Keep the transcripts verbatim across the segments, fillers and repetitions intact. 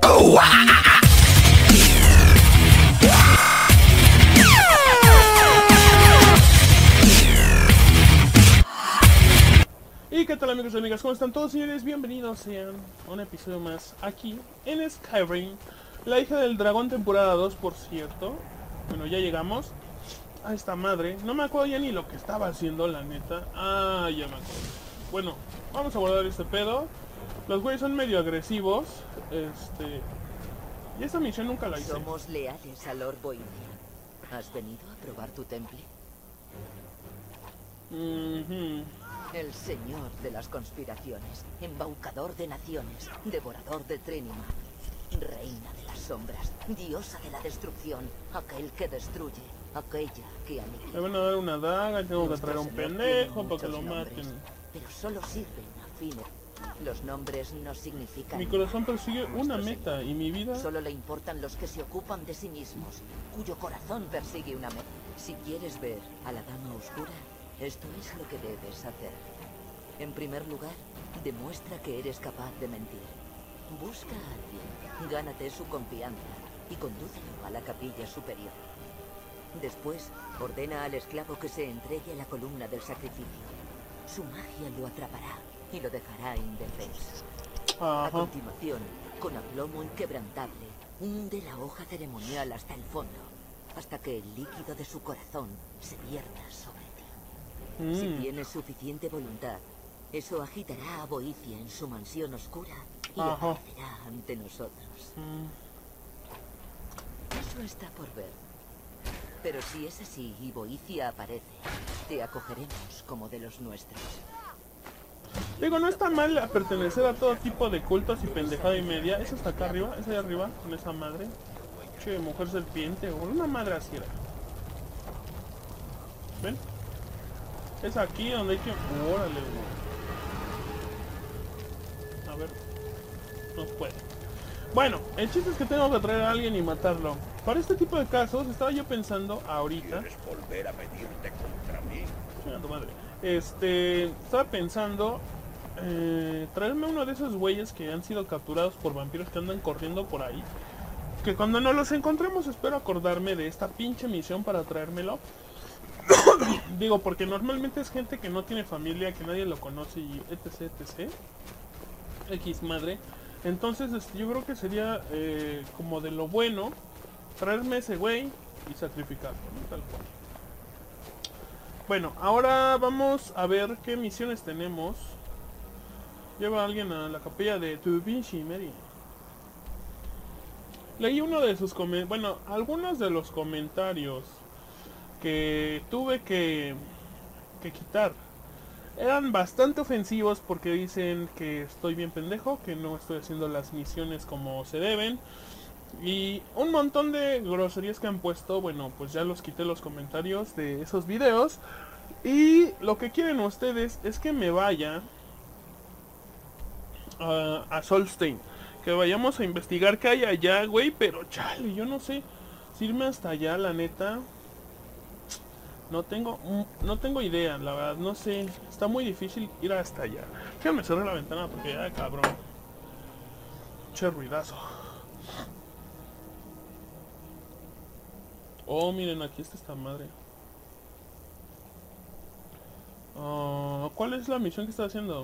Oh, ¿y qué tal, amigos y amigas? ¿Cómo están todos, señores? Bienvenidos sean a un episodio más aquí en Skyrim, la hija del dragón, temporada dos, por cierto. Bueno, ya llegamos a esta madre. No me acuerdo ya ni lo que estaba haciendo, la neta. Ah, ya me acuerdo. Bueno, vamos a guardar este pedo. Los güeyes son medio agresivos. Este... Y esta misión nunca la hice. Somos leales a Lord Boyne. ¿Has venido a probar tu temple? Mm-hmm. El señor de las conspiraciones, embaucador de naciones, devorador de Trinima, reina de las sombras, diosa de la destrucción, aquel que destruye, aquella que aniquila. Me van a dar una daga y tengo que Nuestro traer un señor pendejo tiene para que muchos lo nombres, maten. pero solo sirven a fines. Los nombres no significan Mi nada. corazón persigue Nuestro una señor. meta y mi vida... Solo le importan los que se ocupan de sí mismos, cuyo corazón persigue una meta. Si quieres ver a la Dama Oscura, esto es lo que debes hacer. En primer lugar, demuestra que eres capaz de mentir. Busca a alguien, gánate su confianza y condúcelo a la capilla superior. Después, ordena al esclavo que se entregue a la columna del sacrificio. Su magia lo atrapará y lo dejará indefenso. Ajá. A continuación, con aplomo inquebrantable, hunde la hoja ceremonial hasta el fondo, hasta que el líquido de su corazón se vierta sobre ti. Mm. Si tienes suficiente voluntad, eso agitará a Boicia en su mansión oscura y Ajá. aparecerá ante nosotros. Mm. Eso está por ver. Pero si es así y Boicia aparece, te acogeremos como de los nuestros. Digo, no está mal pertenecer a todo tipo de cultos y pendejada y media. Eso está acá arriba, es allá arriba, con esa madre. Che, mujer serpiente, o una madre así era. ¿Ven? Es aquí donde hay que... Órale, güey. A ver. No puede. Bueno, el chiste es que tengo que traer a alguien y matarlo. Para este tipo de casos, estaba yo pensando ahorita... ¿Quieres volver a medirte contra mí? Chinga tu madre. Este... Estaba pensando... Eh, traerme uno de esos güeyes que han sido capturados por vampiros que andan corriendo por ahí. Que cuando nos los encontremos espero acordarme de esta pinche misión para traérmelo. Digo, porque normalmente es gente que no tiene familia, que nadie lo conoce y etc, etc. X madre. Entonces este, yo creo que sería eh, como de lo bueno traerme ese güey y sacrificarlo, ¿no? Tal cual. Bueno, ahora vamos a ver qué misiones tenemos. Lleva a alguien a la capilla de Tu Vinci Mary. Leí uno de sus comentarios, bueno, algunos de los comentarios que tuve que, que quitar. Eran bastante ofensivos porque dicen que estoy bien pendejo, que no estoy haciendo las misiones como se deben. Y un montón de groserías que han puesto, bueno, pues ya los quité los comentarios de esos videos. Y lo que quieren ustedes es que me vaya a, a Solstheim. Que vayamos a investigar qué hay allá, güey. Pero chale, yo no sé si irme hasta allá, la neta. No tengo, no tengo idea, la verdad, no sé. Está muy difícil ir hasta allá. Déjame cerrar la ventana porque ya, cabrón. Che ruidazo. Oh, miren, aquí está esta madre. Uh, ¿Cuál es la misión que está haciendo?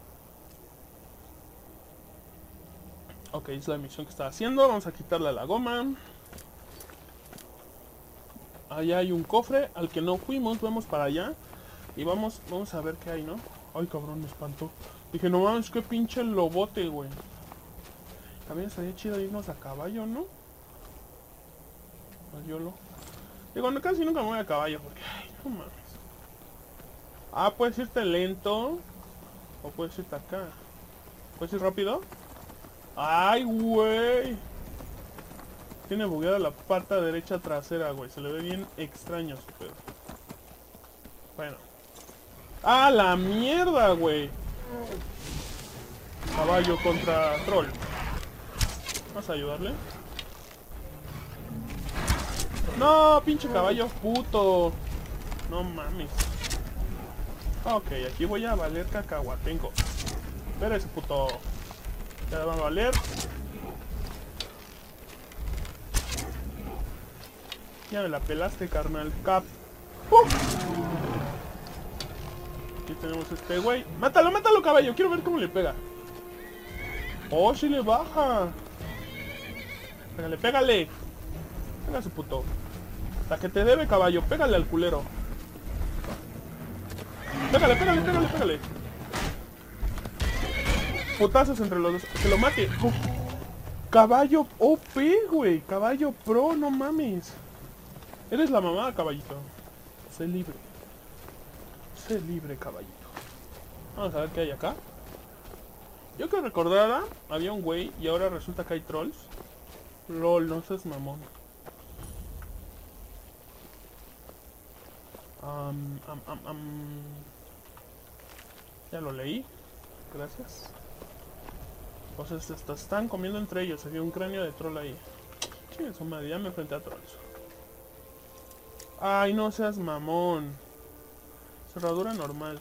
Ok, es la misión que está haciendo. Vamos a quitarle la goma. Allá hay un cofre al que no fuimos, vamos para allá. Y vamos, vamos a ver qué hay, ¿no? Ay, cabrón, me espantó. Dije, no mames, qué pinche lobote, güey. También estaría chido irnos a caballo, ¿no? Al YOLO. Digo, no, casi nunca me voy a caballo porque, ay, no mames. Ah, puedes irte lento. O puedes irte acá. ¿Puedes ir rápido? Ay, güey. Tiene bugueada la pata derecha trasera, güey. Se le ve bien extraño su pedo. Bueno. ¡Ah, la mierda, güey! Caballo contra troll. Vamos a ayudarle. ¡No, pinche caballo puto! No mames. Ok, aquí voy a valer cacahuatengo. Espera ese puto. Ya va a valer. ya me la pelaste, carnal. Cap. ¡Uh! Aquí tenemos este güey. ¡Mátalo, mátalo, caballo! Quiero ver cómo le pega. ¡Oh, sí le baja! Pégale, pégale. Pégase, puto. La que te debe, caballo. Pégale al culero. Pégale, pégale, pégale, pégale. Putazos entre los dos. Que lo mate. Uf. Caballo O P, güey. Caballo pro, no mames. Eres la mamá, caballito. Sé libre. Sé libre, caballito. Vamos a ver qué hay acá. Yo que recordara, había un güey y ahora resulta que hay trolls. Lol, no seas mamón. Um, um, um, um. Ya lo leí. Gracias. O sea, se están comiendo entre ellos. Había un cráneo de troll ahí. Sí, su madre, ya me enfrenté a trolls. Ay, no seas mamón. Cerradura normal.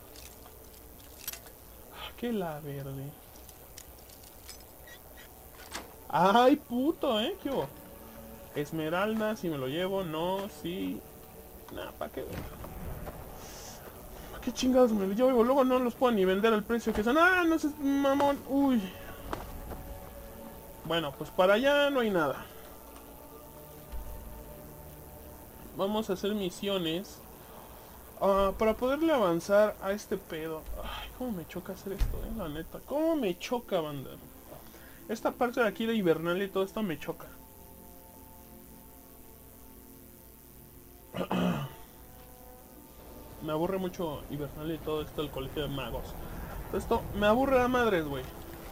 Ah, qué la verde. Ay, puto, eh. ¿Qué hubo? Esmeralda, si me lo llevo, no, sí. Nah, ¿para qué? ¿Para qué chingados me lo llevo? Luego no los puedo ni vender al precio que son. Ah, no seas mamón. Uy. Bueno, pues para allá no hay nada. Vamos a hacer misiones uh, para poderle avanzar a este pedo. Ay, cómo me choca hacer esto, eh, la neta. Cómo me choca, banda. Esta parte de aquí de Hibernalia y todo esto me choca. Me aburre mucho Hibernalia y todo esto del colegio de magos. Esto me aburre a madres, güey.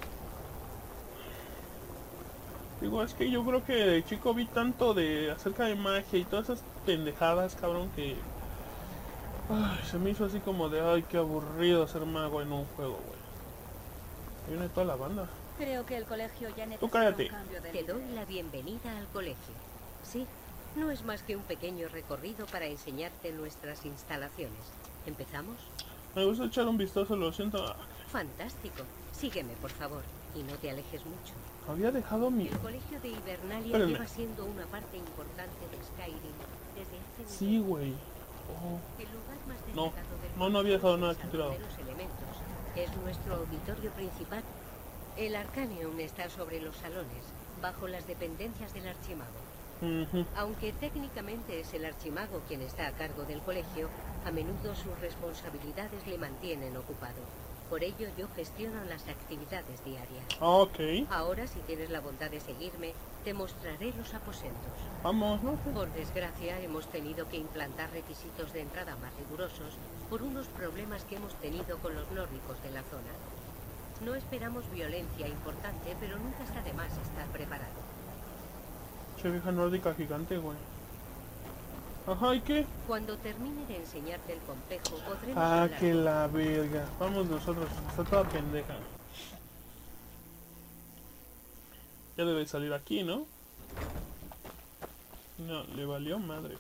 Digo, es que yo creo que de chico vi tanto de acerca de magia y todas esas pendejadas, cabrón, que... Ay, se me hizo así como de, ay, qué aburrido ser mago en un juego, güey. Ahí viene toda la banda. Creo que el colegio ya necesita Tú cállate. un cambio de Te doy la bienvenida al colegio. Sí, no es más que un pequeño recorrido para enseñarte nuestras instalaciones. ¿Empezamos? Me gusta echar un vistazo, lo siento. Fantástico. Sígueme, por favor, y no te alejes mucho. Había dejado mi... El colegio de Hibernalia Espérenme. lleva siendo una parte importante de Skyrim desde hace Sí, güey. Oh. El lugar más No, destacado del no, no había dejado nada es aquí el tirado. Salón de los Elementos. Es nuestro auditorio principal. El Arcanium está sobre los salones, bajo las dependencias del Archimago. Uh-huh. Aunque técnicamente es el Archimago quien está a cargo del colegio, a menudo sus responsabilidades le mantienen ocupado. Por ello yo gestiono las actividades diarias. Ok. Ahora, si tienes la bondad de seguirme, te mostraré los aposentos. Vamos, ¿no? Por desgracia, hemos tenido que implantar requisitos de entrada más rigurosos por unos problemas que hemos tenido con los nórdicos de la zona. No esperamos violencia importante, pero nunca está de más estar preparado. Che, vieja nórdica gigante, güey. Ajá, ¿y qué? Cuando termine de enseñarte el complejo, podremos Ah, hablar. que la verga. Vamos nosotros, está toda pendeja. Ya debe salir aquí, ¿no? No, le valió madre.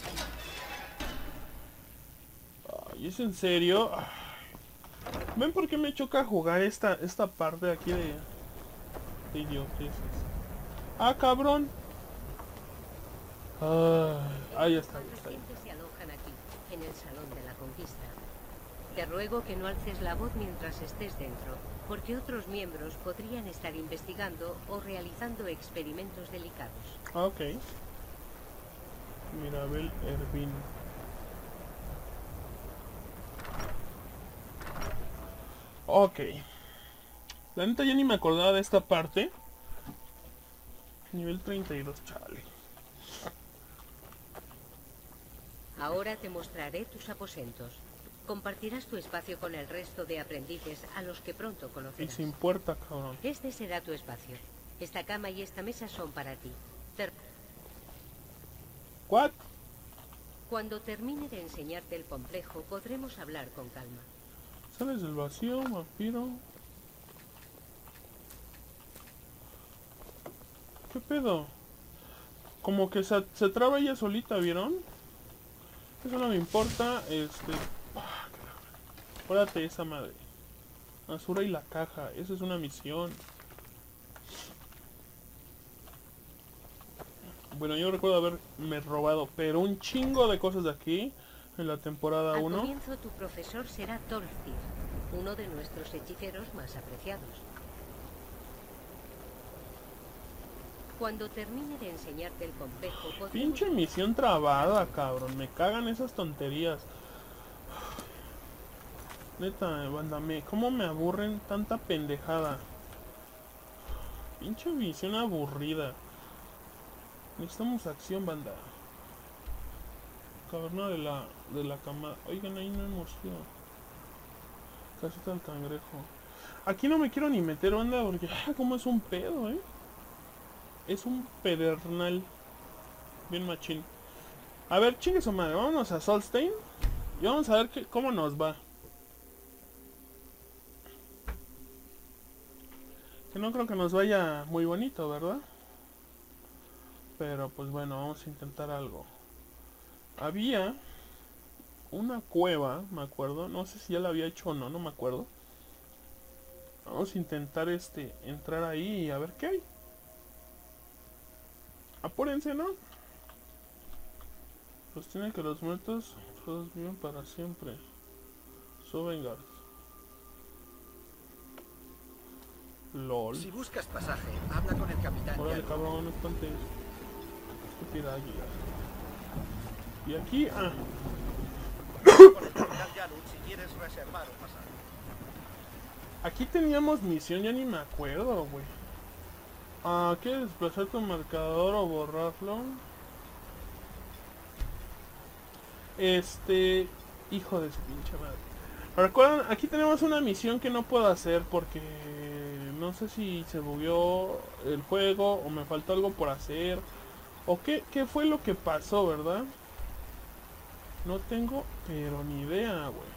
Ay, ¿es en serio? Ay. ¿Ven por qué me choca jugar esta, esta parte de aquí de... de idioteces? Ah, cabrón. Ay, ahí está, ahí está. Ahí. Se alojan aquí, en el Salón de la Conquista. Te ruego que no alces la voz mientras estés dentro, porque otros miembros podrían estar investigando o realizando experimentos delicados. Ah, ok. Mirabel Ervin. Ok. La neta ya ni me acordaba de esta parte. Nivel treinta y dos, chale. Ahora te mostraré tus aposentos. Compartirás tu espacio con el resto de aprendices a los que pronto Y conocerás. sin puerta, cabrón. Este será tu espacio. Esta cama y esta mesa son para ti. Ter- ¿What? Cuando termine de enseñarte el complejo, podremos hablar con calma. Sales del vacío, vampiro. ¿Qué pedo? Como que se, se traba ella solita, ¿vieron? Eso no me importa, este... ah, acuérdate de esa madre. Azura y la caja, esa es una misión. Bueno, yo recuerdo haberme robado, pero un chingo de cosas de aquí en la temporada Al uno. comienzo tu profesor será Tolcir, uno de nuestros hechiceros más apreciados. Cuando termine de enseñarte el complejo, podremos... Pinche misión trabada, cabrón. Me cagan esas tonterías. Neta, banda, me... ¿cómo me aburren tanta pendejada? Pinche misión aburrida. Necesitamos acción, banda. Caverna de la, de la cama. Oigan, ahí no hemos ido. Casita del cangrejo. Aquí no me quiero ni meter, banda, porque ah, como es un pedo, eh. Es un pedernal. Bien machín. A ver, chingue su madre. Vámonos a Solstheim. Y vamos a ver que, cómo nos va. Que no creo que nos vaya muy bonito, ¿verdad? Pero pues bueno, vamos a intentar algo. Había una cueva, me acuerdo. No sé si ya la había hecho o no, no me acuerdo. Vamos a intentar este entrar ahí y a ver qué hay. Apúrense, ¿no? Sostiene que los muertos todos viven para siempre. Sovngarde. LOL. Si buscas pasaje, habla con el capitán. Órale, Yaru. cabrón, no espantes. Estúpida águila. Y aquí, ah. Con el capitán Yaru si quieres reservar un pasaje. Aquí teníamos misión, ya ni me acuerdo, güey. Ah, ¿quieres desplazar tu marcador o borrarlo? Este... Hijo de su pinche madre. Recuerdan, aquí tenemos una misión que no puedo hacer porque... No sé si se bugueó el juego o me faltó algo por hacer. O qué, qué fue lo que pasó, ¿verdad? No tengo, pero ni idea, güey.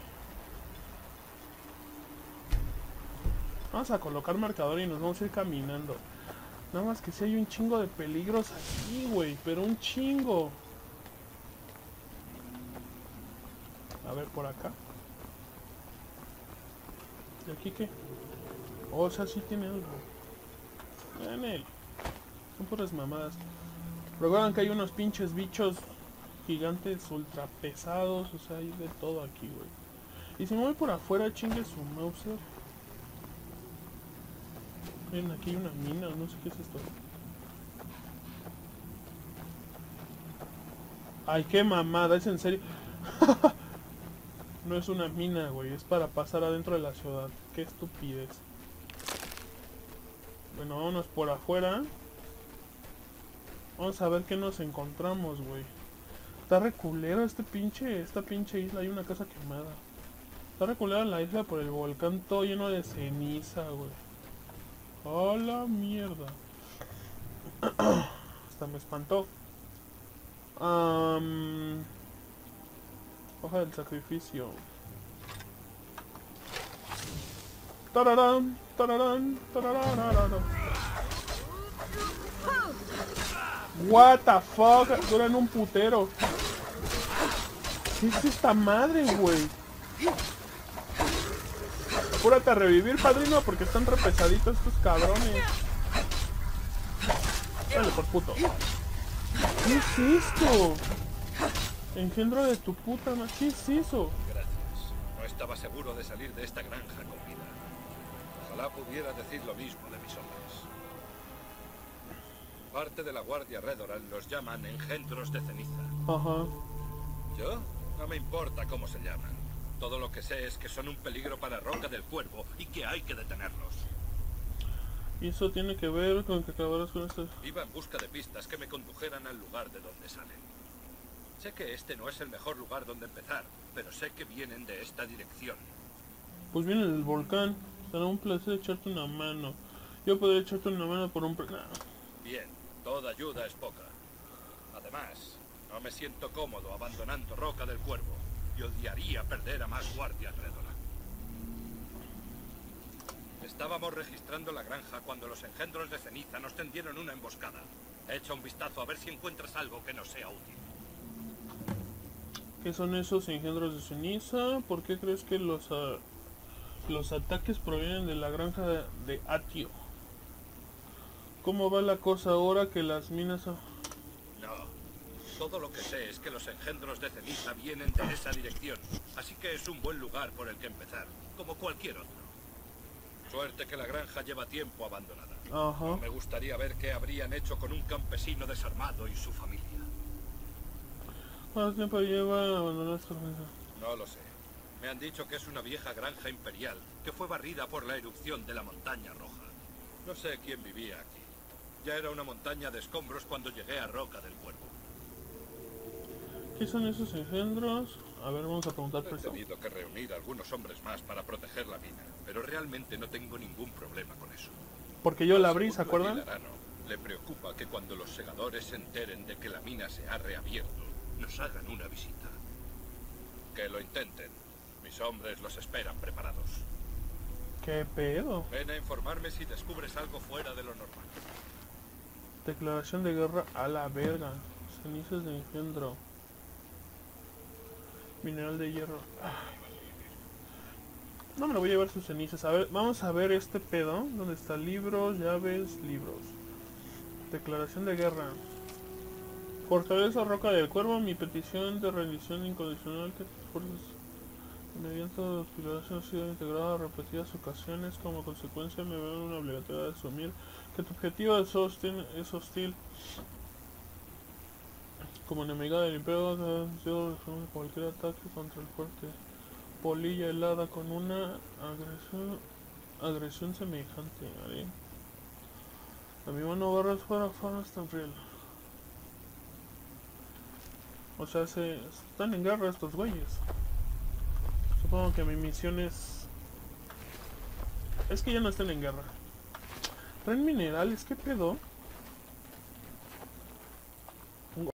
Vamos a colocar marcador y nos vamos a ir caminando. Nada más que si hay un chingo de peligros aquí, güey. Pero un chingo. A ver, por acá. ¿Y aquí qué? O sea, sí tiene algo. En él. Son puras mamadas. Recuerdan que hay unos pinches bichos gigantes ultra pesados. O sea, hay de todo aquí, güey. Y si me voy por afuera, chingue su Mauser. Miren, aquí hay una mina, no sé qué es esto. Ay, qué mamada, es en serio. No es una mina, güey, es para pasar adentro de la ciudad. Qué estupidez. Bueno, vámonos por afuera. Vamos a ver qué nos encontramos, güey. Está reculero este pinche, esta pinche isla. Hay una casa quemada. Está reculera la isla por el volcán todo lleno de ceniza, güey. ¡Oh, la mierda! Hasta me espantó. Um, hoja del sacrificio. Tararán, tararán, tararán. What the fuck, duran un putero. ¿Qué es esta madre, güey? Apúrate a revivir, padrino, porque están re pesaditos estos cabrones. Dale, por puto. ¿Qué es esto? Engendro de tu puta madre. ¿Qué es eso? Gracias. No estaba seguro de salir de esta granja con vida. Ojalá pudiera decir lo mismo de mis hombres. Parte de la Guardia Redoran los llaman engendros de ceniza. Ajá. ¿Yo? No me importa cómo se llaman. Todo lo que sé es que son un peligro para Roca del Cuervo y que hay que detenerlos. Y eso tiene que ver con que acabarás con esto. Iba en busca de pistas que me condujeran al lugar de donde salen. Sé que este no es el mejor lugar donde empezar, pero sé que vienen de esta dirección. Pues viene el volcán. Será un placer echarte una mano. Yo podría echarte una mano por un... Nah. Bien, toda ayuda es poca. Además, no me siento cómodo abandonando Roca del Cuervo. Y odiaría perder a más guardias Redoran. Estábamos registrando la granja cuando los engendros de ceniza nos tendieron una emboscada. Echa un vistazo a ver si encuentras algo que nos sea útil. ¿Qué son esos engendros de ceniza? ¿Por qué crees que los, uh, los ataques provienen de la granja de, de Atio? ¿Cómo va la cosa ahora que las minas... Todo lo que sé es que los engendros de ceniza vienen de esa dirección, así que es un buen lugar por el que empezar, como cualquier otro. Suerte que la granja lleva tiempo abandonada. Ajá. No me gustaría ver qué habrían hecho con un campesino desarmado y su familia. ¿Cuánto tiempo lleva abandonar esta granja? No lo sé. Me han dicho que es una vieja granja imperial que fue barrida por la erupción de la montaña roja. No sé quién vivía aquí. Ya era una montaña de escombros cuando llegué a Roca del Cuervo. ¿Qué son esos engendros? A ver, vamos a preguntar por He eso. tenido que reunir a algunos hombres más para proteger la mina, pero realmente no tengo ningún problema con eso. Porque yo la abrí, ¿se Según acuerdan? Luis Larano, le preocupa que cuando los segadores se enteren de que la mina se ha reabierto, nos hagan una visita. Que lo intenten. Mis hombres los esperan preparados. ¿Qué pedo? Ven a informarme si descubres algo fuera de lo normal. Declaración de guerra a la verga. Cenizas de engendro. Mineral de hierro. Ay, no me lo voy a llevar sus cenizas. A ver, vamos a ver este pedo. ¿Dónde está? Libros, llaves, libros. Declaración de guerra. Fortaleza Roca del Cuervo, mi petición de rendición incondicional que fuerzas mediante los pilares han sido integradas a repetidas ocasiones. Como consecuencia me veo en una obligatoriedad de asumir que tu objetivo es hostil, es hostil. Como enemiga del imperio, yo cualquier ataque contra el fuerte. Polilla helada con una agresión agresión semejante, ¿vale? A mi mano barras fuera fuera tan real. O sea, se están en guerra estos güeyes. Supongo que mi misión es... Es que ya no están en guerra. ¿Traen minerales? ¿Qué pedo?